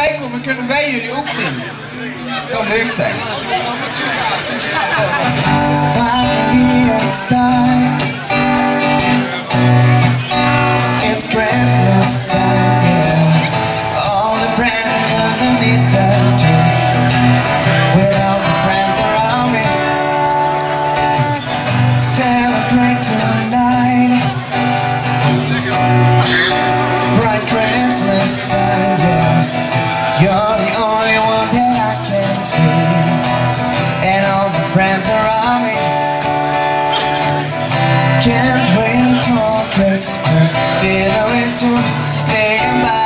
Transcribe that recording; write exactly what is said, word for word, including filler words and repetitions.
erbij komen, kunnen wij jullie ook zien. Het zou leuk zijn. Finally it's time. It's Christmas time, yeah. All the friends underneath the tree, with all the friends around me. Celebrate tonight. Bright Christmas time, yeah. You're the only one that I can see, and all the friends around me. Can't wait for Christmas dinner into day and by.